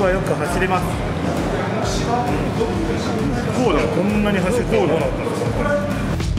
はよく走れます。こうだ、こんなに走ってこうだったんですか。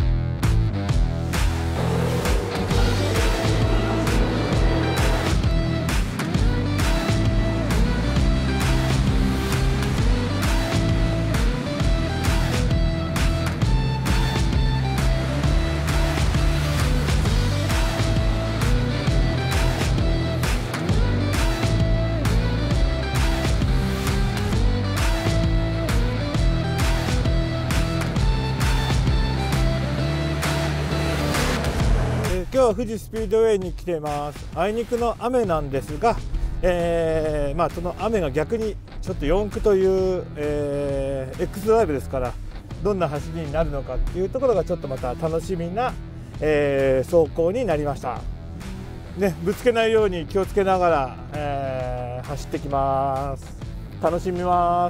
今日は富士スピードウェイに来ています。あいにくの雨なんですが、その雨が逆にちょっと4区という、X ドライブですから、どんな走りになるのかっていうところがちょっとまた楽しみな、走行になりました。ね、ぶつけないように気をつけながら、走ってきます。楽しみます。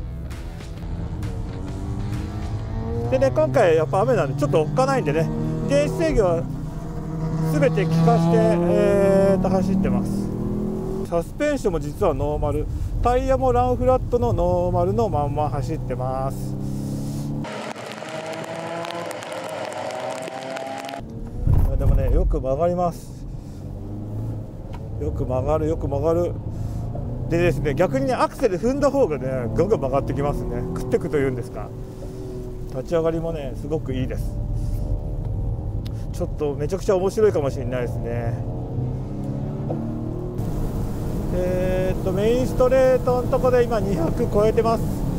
でね、今回やっぱ雨なんでちょっとおっかないんでね、停止制御は全て効かして、走ってます。サスペンションも実はノーマル、タイヤもランフラットのノーマルのまんま走ってます。でもね、よく曲がります。よく曲がる、よく曲がる。でですね、逆にね、アクセル踏んだ方がね、ガンガン曲がってきますね。食ってくというんですか。立ち上がりもね、すごくいいです。ちょっとめちゃくちゃ面白いかもしれないですね。メインストレートのところで今200超えてます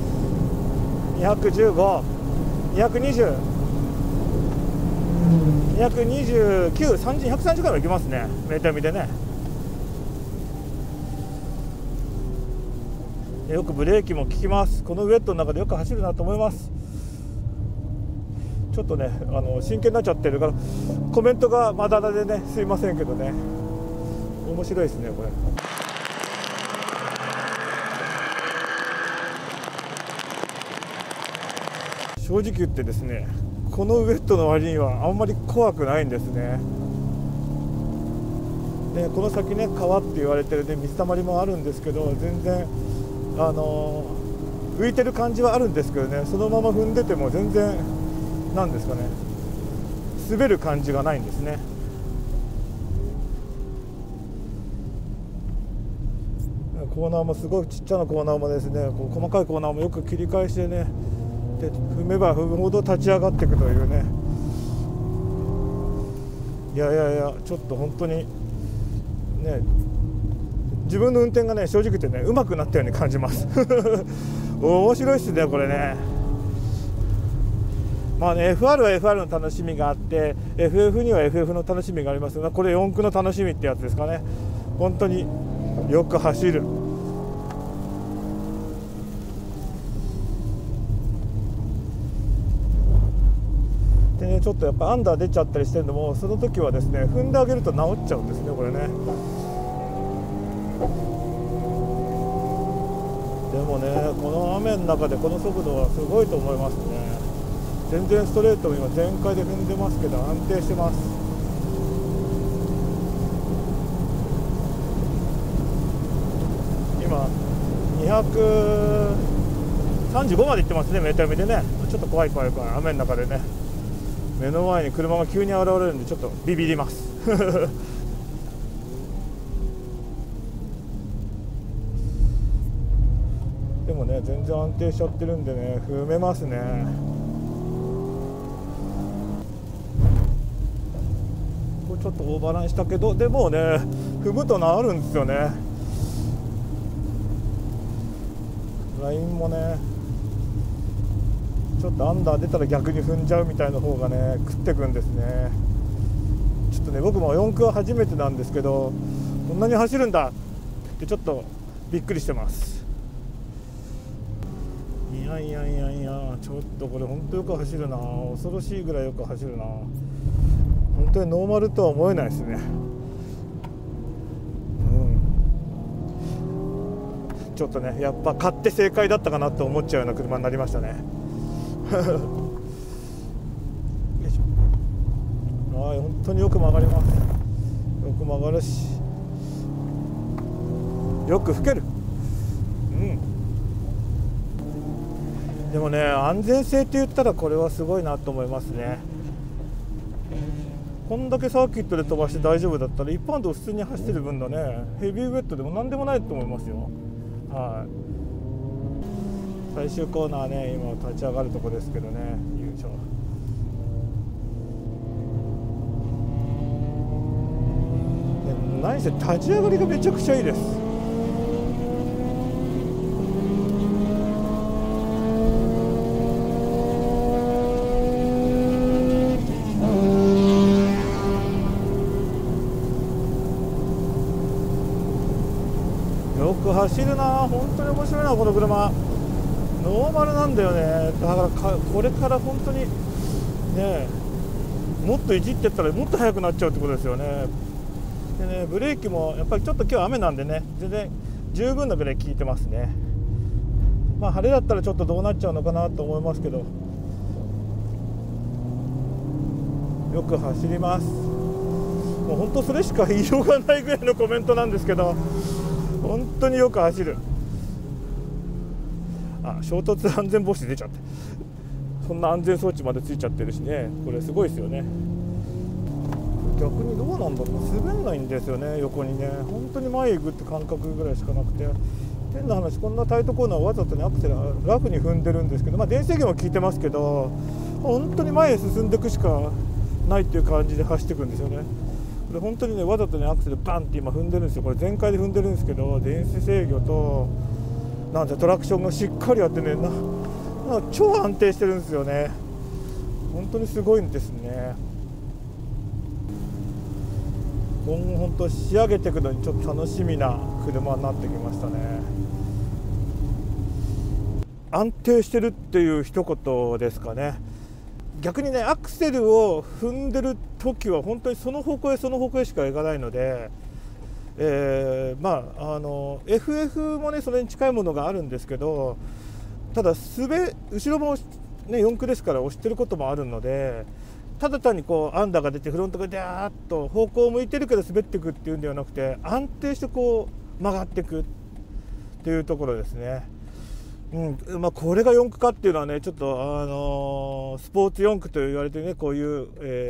。215、220、229、30、130ぐらいはいきますね。メーター見てね。よくブレーキも効きます。このウェットの中でよく走るなと思います。ちょっとね、真剣になっちゃってるからコメントがまだらでね、すいませんけどね、面白いですねこれ。正直言ってですね、このウェットの割にはあんまり怖くないんですね。でこの先ね、川って言われてるね、水たまりもあるんですけど、全然浮いてる感じはあるんですけどね、そのまま踏んでても全然なんですかね、滑る感じがないんですね。コーナーもすごいちっちゃなコーナーもですね、こう細かいコーナーもよく切り返してね、で踏めば踏むほど立ち上がっていくというね。いやいやいや、ちょっと本当にね、自分の運転がね、正直言ってね、上手くなったように感じます面白いですねこれね。まあね、FR は FR の楽しみがあって、 FF には FF の楽しみがありますが、これ4駆の楽しみってやつですかね。本当によく走る。でね、ちょっとやっぱアンダー出ちゃったりしてるのも、その時はですね、踏んであげると治っちゃうんですねこれね。でもね、この雨の中でこの速度はすごいと思いますね。全然ストレートも今全開で踏んでますけど、安定してます。今235まで行ってますね、メーター見でね。ちょっと怖い怖い怖い、雨の中でね、目の前に車が急に現れるんでちょっとビビりますでもね、全然安定しちゃってるんでね、踏めますね。これちょっとオーバーランしたけど、でもね、踏むと治るんですよね。ラインもね、ちょっとアンダー出たら逆に踏んじゃうみたいな方がね、食ってくんですね。ちょっとね、僕も4区は初めてなんですけど、こんなに走るんだってちょっとびっくりしてます。いやいやいやいや、ちょっとこれ本当よく走るな。恐ろしいぐらいよく走るな。本当にノーマルとは思えないですね。ちょっとね、やっぱ買って正解だったかなと思っちゃうような車になりましたね本当によく曲がります。よく曲がるし、よく吹ける。 でもね、安全性って言ったらこれはすごいなと思いますね。こんだけサーキットで飛ばして大丈夫だったら一般道普通に走ってる分だね、ヘビーウェットでも何でもないと思いますよ。はい、最終コーナーね、今立ち上がるとこですけどね、優勝。何せ立ち上がりがめちゃくちゃいいです。よく走るな、本当に面白いなこの車。ノーマルなんだよね。だからこれから本当にね、もっといじってったらもっと速くなっちゃうってことですよね。でね、ブレーキもやっぱりちょっと今日雨なんでね、全然十分なブレーキ効いてますね。まあ晴れだったらちょっとどうなっちゃうのかなと思いますけど、よく走ります。もう本当それしか言いようがないぐらいのコメントなんですけど、本当によく走る。衝突安全防止出ちゃって、そんな安全装置までついちゃってるしね、これすごいですよね。逆にどうなんだろう、滑んないんですよね、横にね。本当に前行くって感覚ぐらいしかなくて、変な話、こんなタイトコーナーをわざとねアクセルラフに踏んでるんですけど、まあ電制限は効いてますけど、本当に前へ進んでいくしかないっていう感じで走っていくんですよね。これ本当にね、わざとねアクセルバンって今踏んでるんですよ。これ全開で踏んでるんですけど、電子制御となんてトラクションがしっかりあってね、超安定してるんですよね。本当にすごいんですね。今後本当仕上げていくのにちょっと楽しみな車になってきましたね。安定してるっていう一言ですかね。逆にね、アクセルを踏んでる時は本当にその方向へその方向へしか行かないので、まあFF もねそれに近いものがあるんですけど、ただ後ろもね四駆ですから押してることもあるので、ただ単にこうアンダーが出てフロントがダーッと方向を向いてるから滑っていくっていうんではなくて、安定してこう曲がっていくっていうところですね。まあ、これが四駆かっていうのはね、ちょっとスポーツ四駆と言われてね、こういう、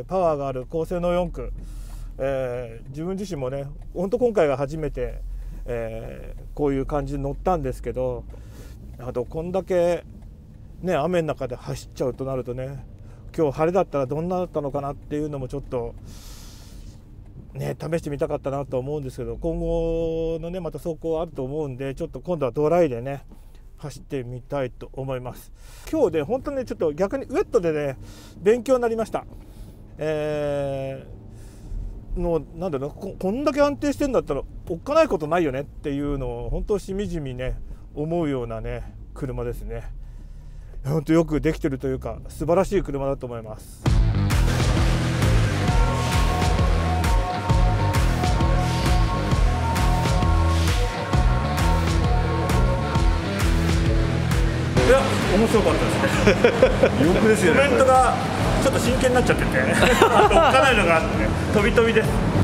パワーがある高性能四駆、自分自身もね本当今回が初めて、こういう感じで乗ったんですけど、あとこんだけね雨の中で走っちゃうとなるとね、今日晴れだったらどんなだったのかなっていうのもちょっとね試してみたかったなと思うんですけど、今後のねまた走行あると思うんで、ちょっと今度はドライでね走ってみたいと思います。今日で本当にねちょっと逆にウェットでね勉強になりました。なんだろう、こんだけ安定してんだったらおっかないことないよねっていうのを本当しみじみね思うようなね車ですね。本当よくできてるというか素晴らしい車だと思います。いや面白かったですね。よくですよね。コメントがちょっと真剣になっちゃってておっかないのがあって飛び飛びです。